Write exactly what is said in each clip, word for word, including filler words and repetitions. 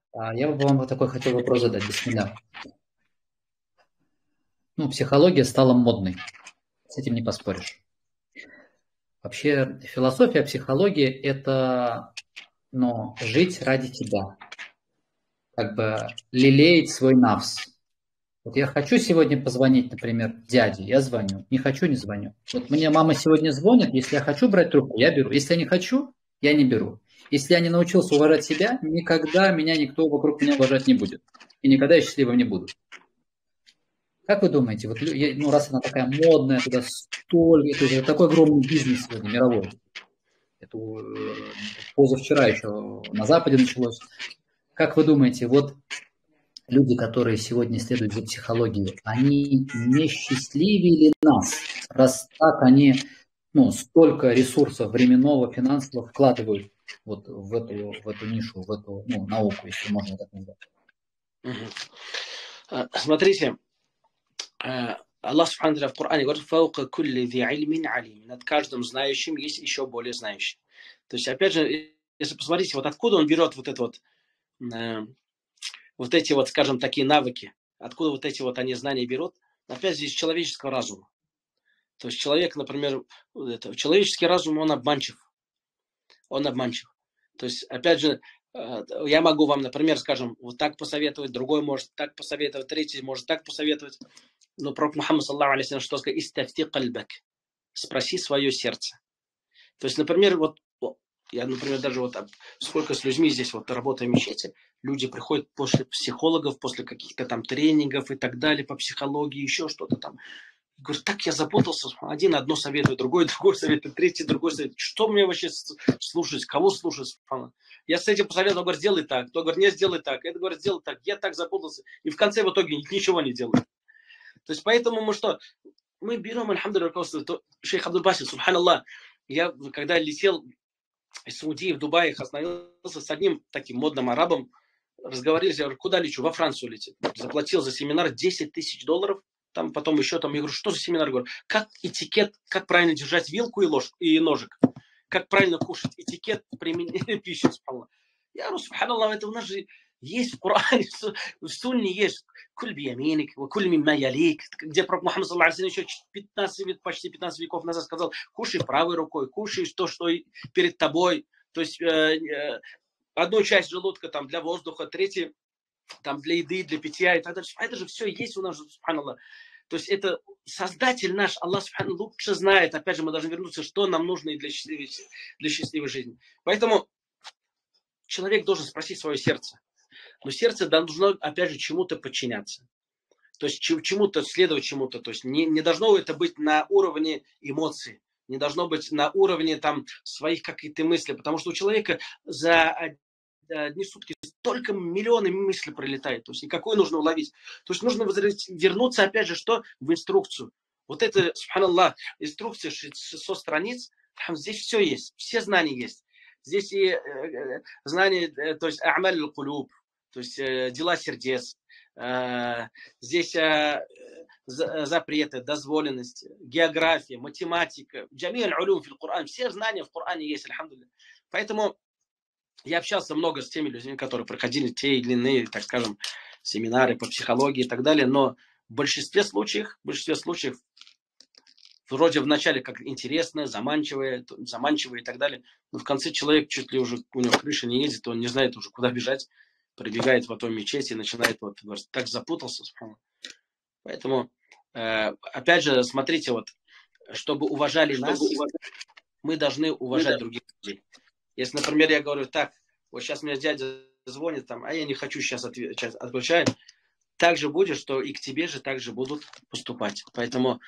А я бы вам вот такой хотел вопрос задать, бисмилля. Ну, психология стала модной, с этим не поспоришь. Вообще, философия психологии – это, ну, жить ради тебя, как бы лелеять свой нафс. Вот я хочу сегодня позвонить, например, дяде, я звоню, не хочу, не звоню. Вот мне мама сегодня звонит, если я хочу брать трубку, я беру. Если я не хочу, я не беру. Если я не научился уважать себя, никогда меня никто вокруг меня уважать не будет. И никогда я счастливым не буду. Как вы думаете, вот, ну, раз она такая модная, туда столько, то есть это такой огромный бизнес сегодня, мировой. Это э, позавчера еще на Западе началось. Как вы думаете, вот люди, которые сегодня следуют за психологией, они не счастливее ли нас, раз так они, ну, столько ресурсов временного, финансового вкладывают вот в эту, в эту нишу, в эту, ну, науку, если можно так назвать? Смотрите, Аллах Субхану ва Тааля в Коране говорит: «Фаука кулли зи ильмин алим». Над каждым знающим есть еще более знающий. То есть, опять же, если посмотрите, вот откуда он берет вот это вот, э, вот эти вот, скажем, такие навыки, откуда вот эти вот они знания берут, опять же, из человеческого разума. То есть человек, например, это, человеческий разум, он обманчив. Он обманчив. То есть, опять же, я могу вам, например, скажем, вот так посоветовать, другой может так посоветовать, третий может так посоветовать. Но пророк Мухаммад, саллаллаху алейхи ва саллям, что сказал: «Истафти кальбак». Спроси свое сердце. То есть, например, вот я, например, даже вот сколько с людьми здесь вот работаю в мечети, люди приходят после психологов, после каких-то там тренингов и так далее по психологии, еще что-то там. Говорю, так я запутался. Один одно советует, другой другой советует, третий другой советует. Что мне вообще слушать? Кого слушать? Я с этим посоветовал, говорю, сделай так. Кто говорит, не сделай так. Это говорит, сделай так. Я так запутался. И в конце в итоге ничего не делаю. То есть поэтому мы что? Мы берем, альхамдулилля, руководство. Шейх Абдул-Басит, субханаллах. Я, когда летел из Саудии в Дубае, остановился с одним таким модным арабом. Разговаривали, я говорю, куда лечу? Во Францию летит. Заплатил за семинар десять тысяч долларов. Там потом еще там, я говорю, что за семинар? Я говорю, как этикет, как правильно держать вилку и ложку, и ножик. Как правильно кушать. Этикет применения пищи. Я говорю, субханаллах, это у нас же есть в Коране, в Сунне есть. Куль бияминик, куль мимма ялик. Где пророк Мухаммад, саллаллаху алейхи ва саллям, еще пятнадцать, почти пятнадцать веков назад сказал, кушай правой рукой, кушай то, что перед тобой. То есть э, э, одну часть желудка там для воздуха, третью там для еды, для питья и так далее. Это же все есть у нас, субханаллах. То есть это Создатель наш, Аллах субханаллах, лучше знает. Опять же, мы должны вернуться, что нам нужно и для счастливой, для счастливой жизни. Поэтому человек должен спросить свое сердце. Но сердце должно, опять же, чему-то подчиняться. То есть чему-то, следовать чему-то. То есть не, не должно это быть на уровне эмоций. Не должно быть на уровне там своих каких-то мыслей. Потому что у человека за одни сутки столько миллионы мыслей пролетает. То есть и какой нужно уловить. То есть нужно вернуться, опять же, что? В инструкцию. Вот это, субханаллах, инструкция шестьсот страниц. Там здесь все есть. Все знания есть. Здесь и э, знания, э, то есть а'маль аль-кулуб, то есть э, дела сердец. Э, здесь э, запреты, дозволенности, география, математика. Джами аль-улум фил Коран. Все знания в Коране есть, альхамдулилля. Поэтому я общался много с теми людьми, которые проходили те или иные, так скажем, семинары по психологии и так далее, но в большинстве случаев, в большинстве случаев вроде вначале как интересно, заманчивое, заманчивое и так далее, но в конце человек чуть ли уже, у него крыша не едет, он не знает уже, куда бежать, прибегает в эту мечеть и начинает вот, так запутался. Поэтому, э, опять же, смотрите, вот, чтобы уважали чтобы нас, уважать. Мы должны уважать мы других людей. Если, например, я говорю, так, вот сейчас мне дядя звонит, там, а я не хочу сейчас, ответ, сейчас отключать, так же будет, что и к тебе же так же будут поступать. Поэтому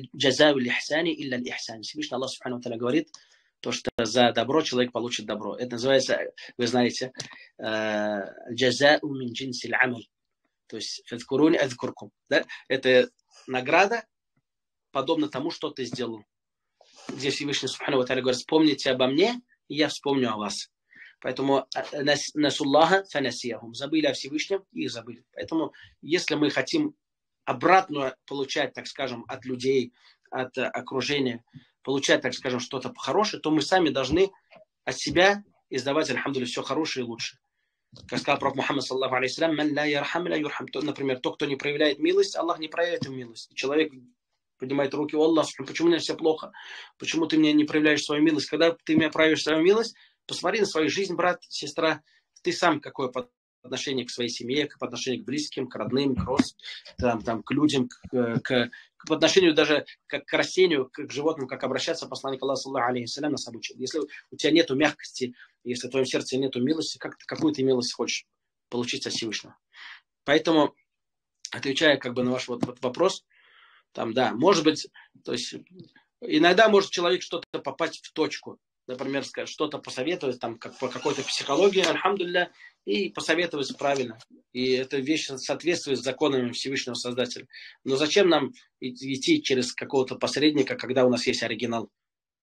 Всевышний Аллах Субхану ва Тааля говорит, то, что за добро человек получит добро. Это называется, вы знаете, джазау мин джинсил амаль. То есть фадкуруни адкуркум. Это награда, подобно тому, что ты сделал. Здесь Всевышний Субхану ва Тааля говорит, вспомните обо мне, и я вспомню о вас. Поэтому насуллаха фанасияхум. Забыли о Всевышнем, и их забыли. Поэтому, если мы хотим обратно получать, так скажем, от людей, от окружения, получать, так скажем, что-то хорошее, то мы сами должны от себя издавать, альхамдулилля, все хорошее и лучшее. Как сказал пророк Мухаммад, саллаху алейхиссалям, «Ман ла ярхам ла юрхам». Например, тот, кто не проявляет милость, Аллах не проявит ему милость. Человек поднимает руки: «О Аллах, почему мне все плохо? Почему ты мне не проявляешь свою милость?» Когда ты мне проявишь свою милость, посмотри на свою жизнь, брат, сестра. Ты сам какое по отношению к своей семье, по отношению к близким, к родным, к родственникам, там, к людям, к, к, по отношению даже к, к растению, к, к животным, как обращаться посланник Аллаха, саллаху алейхиссалям, нас обучил. Если у тебя нету мягкости, если в твоем сердце нету милости, как, какую ты милость хочешь получить от Всевышнего? Поэтому, отвечая как бы на ваш вот, вот вопрос, там, да, может быть, то есть иногда может человек что-то попасть в точку, например, что-то посоветовать там как, по какой-то психологии, альхамдулилля, и посоветовать правильно. И эта вещь соответствует законам Всевышнего Создателя. Но зачем нам идти через какого-то посредника, когда у нас есть оригинал?